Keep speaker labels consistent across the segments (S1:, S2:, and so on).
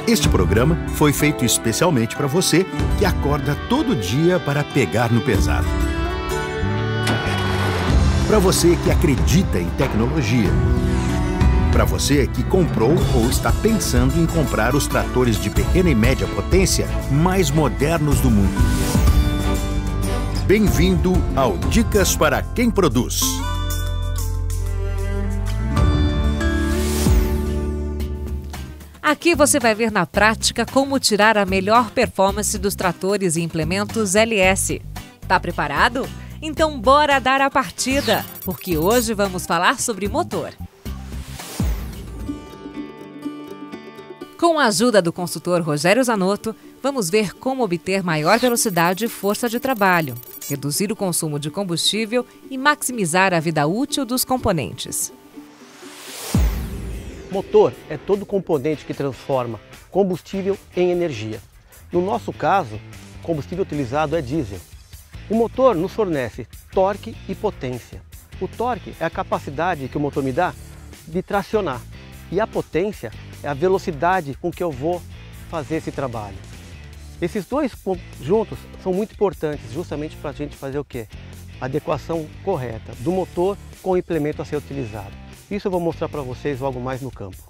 S1: Este programa foi feito especialmente para você que acorda todo dia para pegar no pesado. Para você que acredita em tecnologia. Para você que comprou ou está pensando em comprar os tratores de pequena e média potência mais modernos do mundo. Bem-vindo ao Dicas para quem produz.
S2: Aqui você vai ver na prática como tirar a melhor performance dos tratores e implementos LS. Tá preparado? Então bora dar a partida, porque hoje vamos falar sobre motor. Com a ajuda do consultor Rogério Zanotto, vamos ver como obter maior velocidade e força de trabalho, reduzir o consumo de combustível e maximizar a vida útil dos componentes.
S3: Motor é todo componente que transforma combustível em energia. No nosso caso, o combustível utilizado é diesel. O motor nos fornece torque e potência. O torque é a capacidade que o motor me dá de tracionar e a potência é a velocidade com que eu vou fazer esse trabalho. Esses dois juntos são muito importantes justamente para a gente fazer o quê? A adequação correta do motor com o implemento a ser utilizado. Isso eu vou mostrar para vocês logo mais no campo.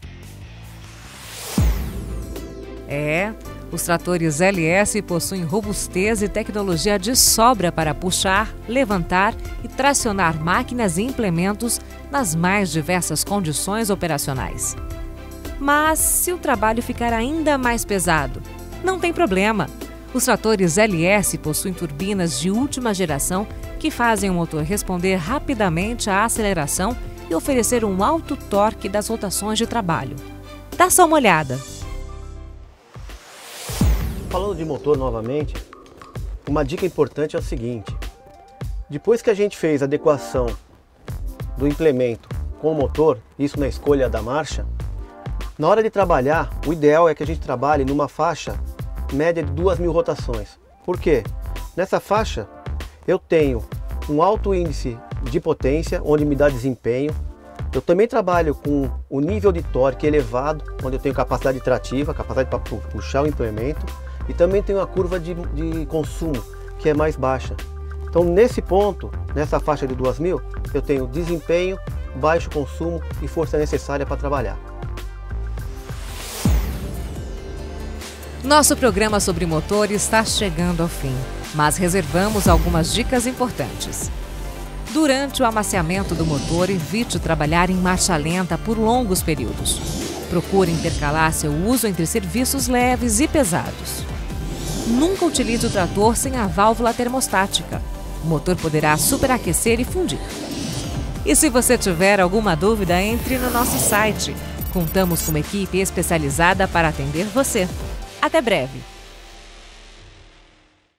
S2: Os tratores LS possuem robustez e tecnologia de sobra para puxar, levantar e tracionar máquinas e implementos nas mais diversas condições operacionais. Mas se o trabalho ficar ainda mais pesado, não tem problema. Os tratores LS possuem turbinas de última geração que fazem o motor responder rapidamente à aceleração e oferecer um alto torque das rotações de trabalho. Dá só uma olhada.
S3: Falando de motor novamente, uma dica importante é o seguinte: depois que a gente fez a adequação do implemento com o motor, isso na escolha da marcha, na hora de trabalhar, o ideal é que a gente trabalhe numa faixa média de 2.000 rotações. Por quê? Nessa faixa eu tenho um alto índice de potência, onde me dá desempenho. Eu também trabalho com o nível de torque elevado, onde eu tenho capacidade trativa, capacidade para puxar o implemento, e também tenho a curva de consumo, que é mais baixa. Então nesse ponto, nessa faixa de 2.000, eu tenho desempenho, baixo consumo e força necessária para trabalhar.
S2: Nosso programa sobre motor está chegando ao fim, mas reservamos algumas dicas importantes. Durante o amaciamento do motor, evite trabalhar em marcha lenta por longos períodos. Procure intercalar seu uso entre serviços leves e pesados. Nunca utilize o trator sem a válvula termostática. O motor poderá superaquecer e fundir. E se você tiver alguma dúvida, entre no nosso site. Contamos com uma equipe especializada para atender você. Até breve!